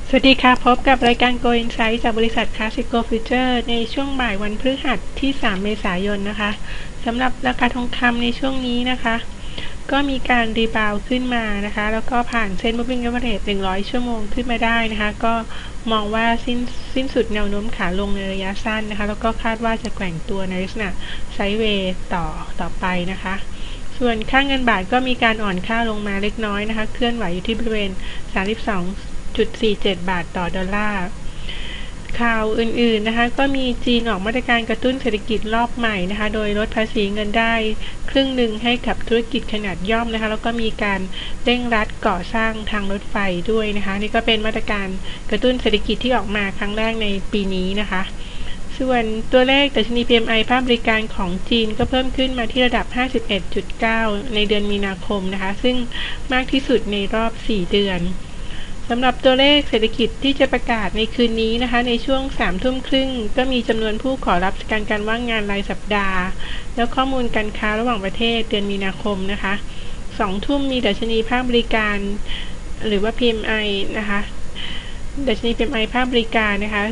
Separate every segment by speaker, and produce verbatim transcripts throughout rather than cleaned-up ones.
Speaker 1: สวัสดีค่ะพบกับรายการ Go Insight จากบริษัท Classic Go Future ในช่วงบ่ายวันพฤหัสที่สามเมษายนนะคะสำหรับราคาทองคำในช่วงนี้นะคะก็มีการรีบาวขึ้นมานะคะแล้วก็ผ่านเส้น Moving Average หนึ่งร้อยชั่วโมงขึ้นมาได้นะคะก็มองว่าสิ้นสิ้นสุดแนวโน้มขาลงในระยะสั้นนะคะแล้วก็คาดว่าจะแกว่งตัวในลักษณะไซด์เวย์ต่อต่อไปนะคะส่วนค่าเงินบาทก็มีการอ่อนค่าลงมาเล็กน้อยนะคะเคลื่อนไหวอยู่ที่บริเวณสามสิบสองจุดสี่เจ็ด บาทต่อดอลลาร์ข่าวอื่นๆนะคะก็มีจีนออกมาตรการกระตุ้นเศรษฐกิจรอบใหม่นะคะโดยลดภาษีเงินได้ครึ่งหนึ่งให้กับธุรกิจขนาดย่อมนะคะแล้วก็มีการเร่งรัดก่อสร้างทางรถไฟด้วยนะคะนี่ก็เป็นมาตรการกระตุ้นเศรษฐกิจที่ออกมาครั้งแรกในปีนี้นะคะส่วนตัวเลขดัชนี พี เอ็ม ไอ ภาคบริการของจีนก็เพิ่มขึ้นมาที่ระดับ ห้าสิบเอ็ดจุดเก้า ในเดือนมีนาคมนะคะซึ่งมากที่สุดในรอบสี่เดือนสำหรับตัวเลขเศรษฐกิจที่จะประกาศในคืนนี้นะคะในช่วงสามทุ่มครึ่งก็มีจำนวนผู้ขอรับการการว่างงานรายสัปดาห์แล้วข้อมูลการค้าระหว่างประเทศเดือนมีนาคมนะคะสองทุ่มมีดัชนีภาคบริการหรือว่า พี เอ็ม ไอ นะคะดัชนี พี เอ็ม ไอ ภาคบริการนะคะ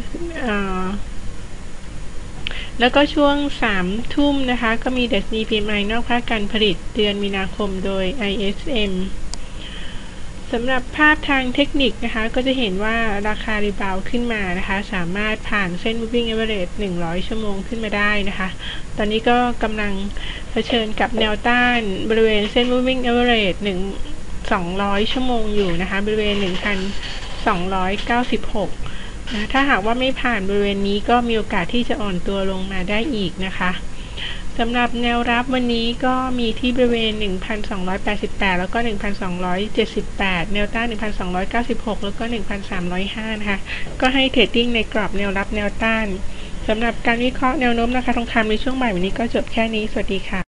Speaker 1: แล้วก็ช่วงสามทุ่มนะคะก็มีดัชนี พี เอ็ม ไอ นอกภาคการผลิตเดือนมีนาคมโดย ไอ เอส เอ็มสำหรับภาพทางเทคนิคนะคะก็จะเห็นว่าราคารีบาวขึ้นมานะคะสามารถผ่านเส้น Moving Average หนึ่งร้อยชั่วโมงขึ้นมาได้นะคะตอนนี้ก็กำลังเผชิญกับแนวต้านบริเวณเส้น Moving Average หนึ่ง สองร้อยชั่วโมงอยู่นะคะบริเวณ หนึ่งพันสองร้อยเก้าสิบหก นะถ้าหากว่าไม่ผ่านบริเวณนี้ก็มีโอกาสที่จะอ่อนตัวลงมาได้อีกนะคะสำหรับแนวรับวันนี้ก็มีที่บริเวณ หนึ่งพันสองร้อยแปดสิบแปด แล้วก็ หนึ่งพันสองร้อยเจ็ดสิบแปด แนวต้าน หนึ่งพันสองร้อยเก้าสิบหก แล้วก็ หนึ่งพันสามร้อยห้า นะคะก็ให้เทรดดิ้งในกรอบแนวรับแนวต้านสำหรับการวิเคราะห์แนวโน้มราคาทองคำในช่วงบ่ายวันนี้ก็จบแค่นี้สวัสดีค่ะ